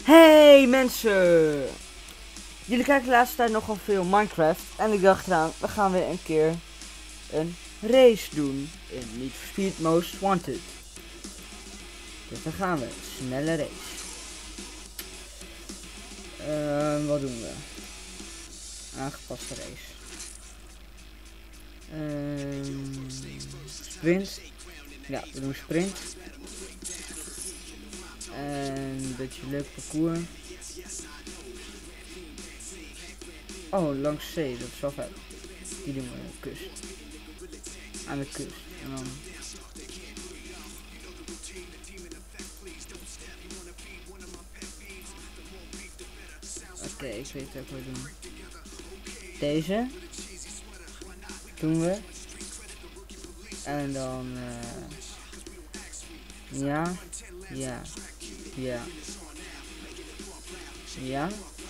Hey mensen! Jullie kijken de laatste tijd nogal veel Minecraft. En ik dacht eraan, we gaan weer een keer een race doen. In Need for Speed Most Wanted. Dus dan gaan we. Snelle race. Wat doen we? Aangepaste race. Sprint. Ja, we doen sprint. En een beetje leuk parcours. Oh, langs zee, dat is wel vet. Die doen we aan de kust. Aan de kust. En dan... Oké, ik weet wat we doen. Deze. Doen we. En dan... Ja. Ja. Ja. Ja.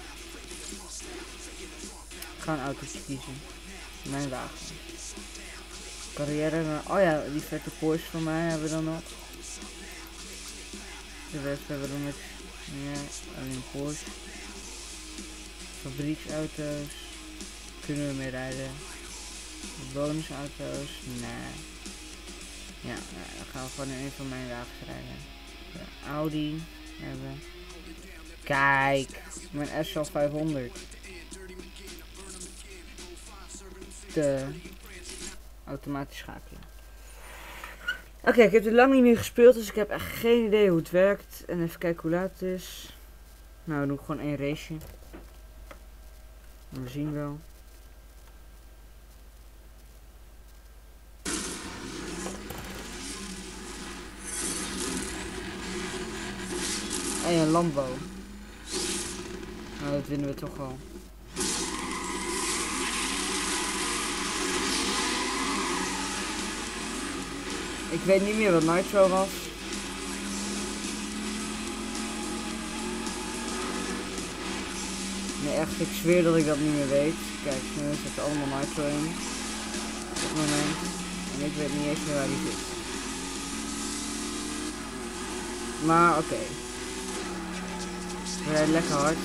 Ik ga een autootje kiezen. Mijn wagen. Carrière. Oh ja, die vette Porsche van mij hebben we dan nog. De rest hebben we dan met... Ja, alleen Porsche. Fabrieksauto's. Kunnen we mee rijden. Bonusauto's. Nee. Ja, dan gaan we gewoon in een van mijn wagens rijden. De Audi hebben. Kijk, mijn SL 500. De automatisch schakelen. Oké, ik heb het lang niet meer gespeeld, dus ik heb echt geen idee hoe het werkt. En even kijken hoe laat het is. Nou, we doen gewoon één raceje. We zien wel. En een Lambo. Nou, dat winnen we toch al. Ik weet niet meer wat Nitro was. Nee, echt, ik zweer dat ik dat niet meer weet. Kijk, nu zit er allemaal Nitro in. Op het moment. En ik weet niet eens meer waar die zit. Maar oké. We rijden lekker hard.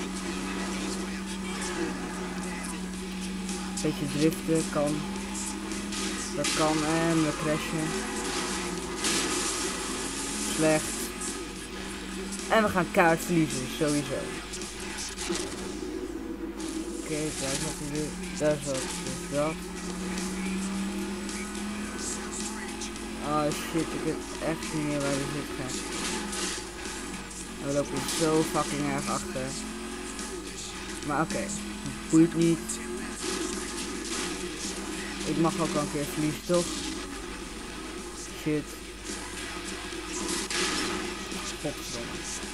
Beetje driften kan. Dat kan en we crashen. Slecht. En we gaan kaart verliezen, sowieso. Oké, daar zat hij weer. Daar zat dus dat. Oh shit, ik weet echt niet meer waar hij zit gaat. We lopen zo fucking erg achter. Maar oké, boeit niet. Ik mag ook al een keer verliezen, toch? Shit. Godverdomme.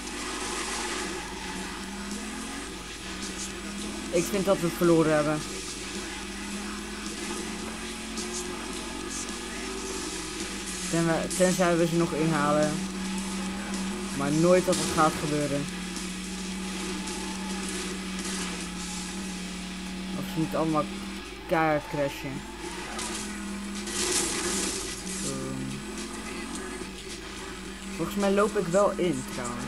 Ik vind dat we het verloren hebben. Tenzij we ze nog inhalen. Maar nooit dat het gaat gebeuren. Of ze moeten allemaal keihard crashen. Volgens mij loop ik wel in trouwens.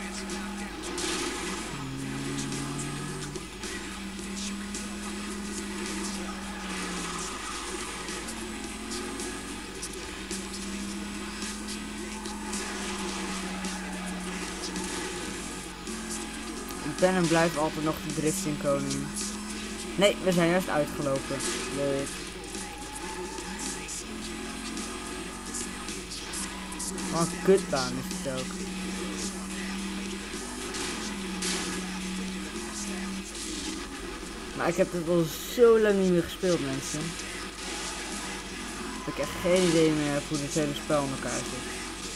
Ik ben en blijf altijd nog de drifting koning. Nee, we zijn juist uitgelopen. Leuk. Wat een kutbaan is het ook. Maar ik heb het al zo lang niet meer gespeeld, mensen. Dat ik echt geen idee meer heb hoe dit hele spel in elkaar zit.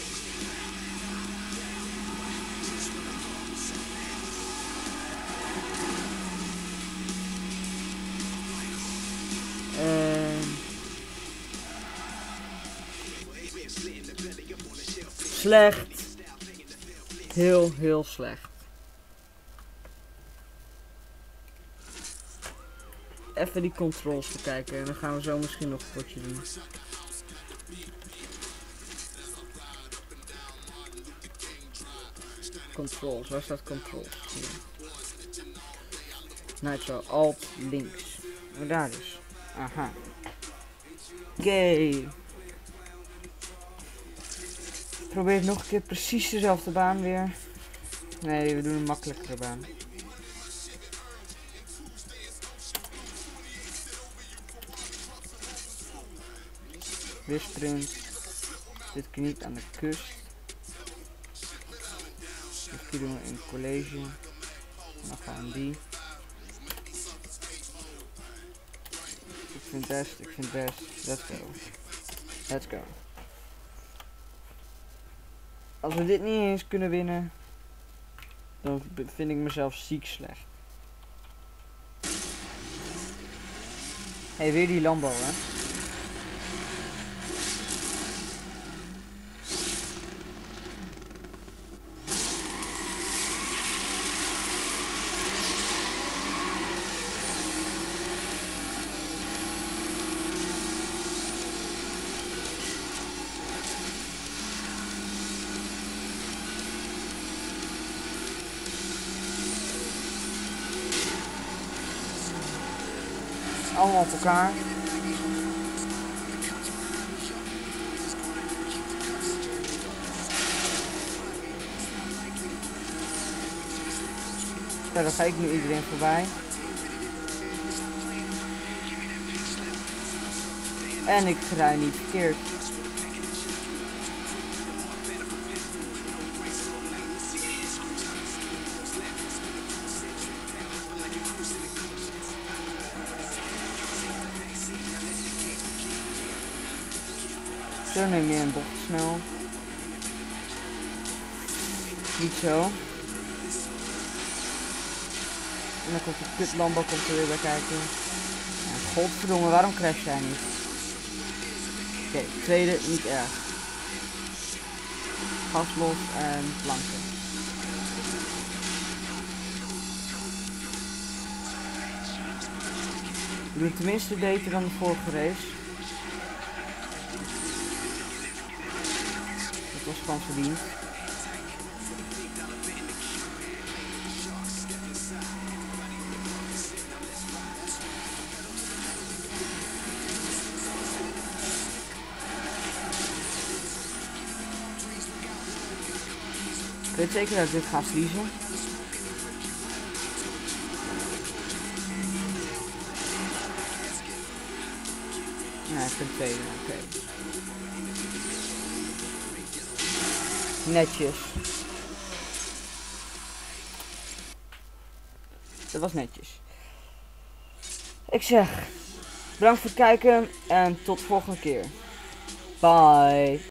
Slecht. Heel slecht. Even die controls bekijken en dan gaan we zo misschien nog een potje doen. Controls, waar staat controls? Hier. Nitro, alt, links. Oh, daar dus. Aha. Oké. Probeer het nog een keer precies dezelfde baan weer. Nee, we doen een makkelijkere baan. Weer sprint. Dit keer niet aan de kust. Dit keer doen we een college. Dan gaan we die. Ik vind best. Let's go. Let's go. Als we dit niet eens kunnen winnen, dan vind ik mezelf ziek slecht. Hey, weer die Lambo, hè? Allemaal op elkaar. Ja, dan ga ik nu iedereen voorbij. En ik rij niet verkeerd. Zo neem je een bocht snel. Niet zo. En dan komt de kut Lambo er weer bij kijken. Ja, godverdomme, waarom crash jij niet? Oké, tweede, niet erg. Gas los en planken. We doen tenminste beter dan de vorige race. Dat was gewoon verdiend. Ik weet zeker dat ik dit ga verliezen. Nee, ik ben tweede, oké. Netjes. Dat was netjes. Ik zeg, bedankt voor het kijken en tot de volgende keer. Bye.